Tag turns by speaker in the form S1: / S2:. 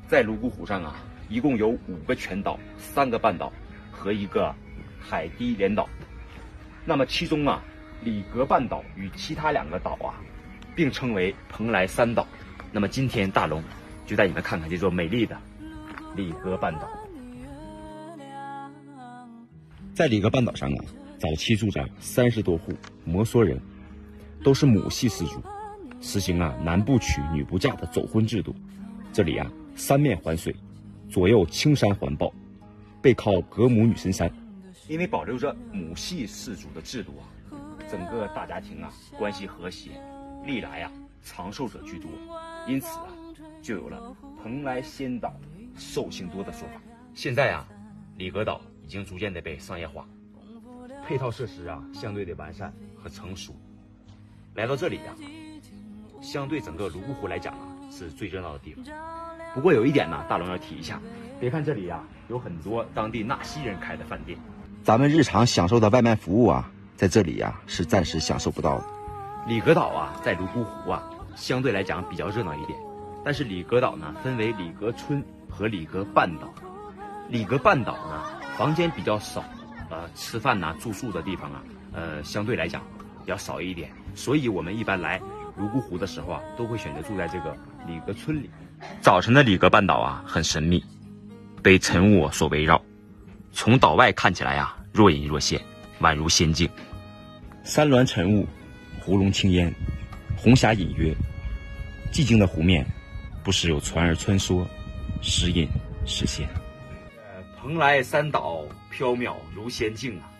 S1: 在泸沽湖上啊，一共有5个全岛、3个半岛和一个海堤连岛。那么其中啊，里格半岛与其他2个岛啊，并称为蓬莱3岛。那么今天大龙就带你们看看这座美丽的里格半岛。在里格半岛上啊，早期住着30多户摩梭人，都是母系氏族，实行男不娶女不嫁的走婚制度。这里啊，三面环水，左右青山环抱，背靠格姆女神山。因为保留着母系氏族的制度啊，整个大家庭啊关系和谐，历来啊长寿者居多，因此啊就有了蓬莱仙岛寿星多的说法。现在啊，里格岛已经逐渐的被商业化，配套设施啊相对的完善和成熟。来到这里啊，相对整个泸沽湖来讲啊，是最热闹的地方。不过有一点呢，大龙要提一下，别看这里啊有很多当地纳西人开的饭店，咱们日常享受的外卖服务啊，在这里啊是暂时享受不到的。里格岛啊，在泸沽湖啊，相对来讲比较热闹一点，但是里格岛呢，分为里格村和里格半岛。里格半岛呢，房间比较少，吃饭呐、住宿的地方啊，相对来讲比较少一点，所以我们一般来泸沽湖的时候啊，都会选择住在这个里格村里。早晨的里格半岛啊，很神秘，被晨雾所围绕，从岛外看起来啊，若隐若现，宛如仙境。山峦晨雾，湖龙青烟，红霞隐约，寂静的湖面，不时有船儿穿梭，时隐时现。蓬莱3岛缥缈如仙境啊！